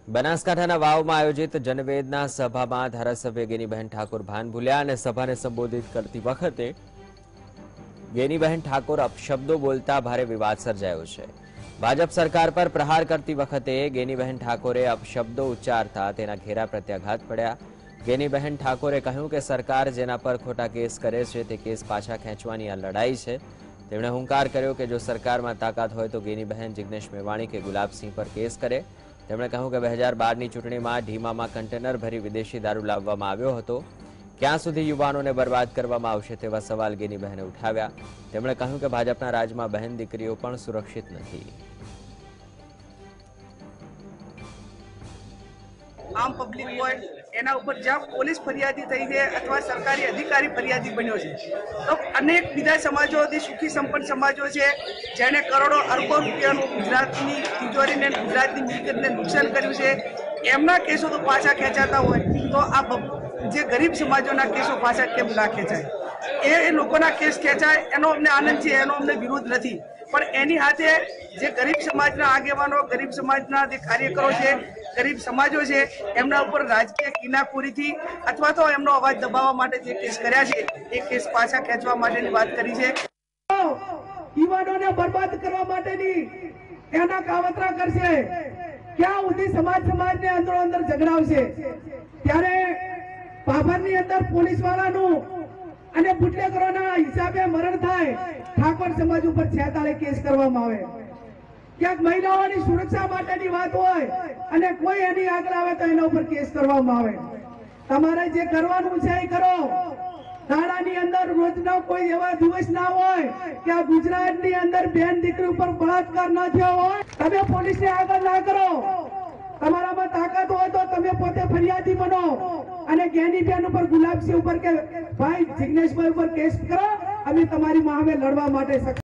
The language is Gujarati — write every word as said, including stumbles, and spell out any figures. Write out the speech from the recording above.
બનાસકાંઠાના વાવમાં આયોજિત જનવેદના સભામાં ધારાસભ્ય ગેનીબહેન ઠાકોર ભાન ભૂલ્યા અને સભાને સંબોધિત કરતી વખતે ગેનીબહેન ઠાકોર અપશબ્દો બોલતા ભારે વિવાદ સર્જાયો છે। ભાજપ સરકાર પર પ્રહાર કરતી વખતે ગેનીબહેન ઠાકોરે અપશબ્દો ઉચ્ચારતા તેના ઘેરા પ્રત્યાઘાત પડ્યા। ગેનીબહેન ઠાકોરે કહ્યું કે સરકાર જેના પર ખોટા કેસ કરે છે તે કેસ પાછા ખેંચવાની આ લડાઈ છે। તેમણે હુંકાર કર્યો કે જો સરકારમાં તાકાત હોય તો ગેનીબહેન જિગ્નેશ મેવાણી કે ગુલાબસિંહ પર કેસ કરે। તેમણે કહ્યું કે બે હજાર બારની ચૂંટણીમાં ઢીમામાં કન્ટેનર ભરી વિદેશી દારૂ લાવવામાં આવ્યો હતો। ક્યાં સુધી યુવાનોને બરબાદ કરવામાં આવશે તેવા સવાલ ગેનીબહેને ઉઠાવ્યા। તેમણે કહ્યું કે ભાજપના રાજમાં બહેન દીકરીઓ પણ સુરક્ષિત નથી। आम पब्लिक होय एना ऊपर ज्यां पोलीस फरियादी थई छे अथवा सरकारी अधिकारी फरियादी बन्यो छे तो अनेक बीजा समाजोथी सुखी संपन्न समाजो छे जेने करोड़ो अरबो रूपियानुं गुजरातनी तिजोरीने गुजरातनी मिलकतने नुकसान कर्युं छे एमना केसो तो पाछा खेंचाता होय तो आ जे गरीब समाजोना केसो पाछा केम ना खेंचाय? ए लोकोना केस खेंचाय एनो अमने आनंद छे, एनो अमने विरोध नथी, पण एनी हाथे जे गरीब समाजना आगेवानो गरीब समाजना जे कार्यकरो छे गरीब समाजो छे एमना उपर राजकीय किनाखोरीथी अथवा तो एमनो अवाज दबाववा माटे जे केस कर्या छे ए केस पाछा खेंचवा माटेनी वात करी छे। युवानोने बर्बाद करवा माटेनी एना कावतरा करशे, क्या उदी समाज समाजने अंदरो अंदर झगड़ावशे। त्यारे पाभરની અંદર પોલીસવાળાનું અને બુટલેગરોના હિસાબે મરણ થાય, ઠાકોર સમાજ ઉપર છેતાલીસ કેસ કરવામાં આવે। ક્યાંક મહિલાઓની સુરક્ષા માટેની વાત હોય અને કોઈ એની આગળ આવે તો એના ઉપર કેસ કરવામાં આવે। તમારે જે કરવાનું છે એ કરો। શાળાની અંદર રોજનો કોઈ એવા દિવસ ના હોય કે આ ગુજરાતની અંદર બેન દીકરી ઉપર બળાત્કાર ન થયો હોય, તમે પોલીસને આગળ ના કરો। તમારામાં તાકાત હોય તો તમે પોતે ફરિયાદી બનો અને ગેનીબેન ઉપર ગુલાબસિંહ ઉપર કે ભાઈ જિગ્નેશભાઈ ઉપર કેસ કરો। અમે તમારી સામે લડવા માટે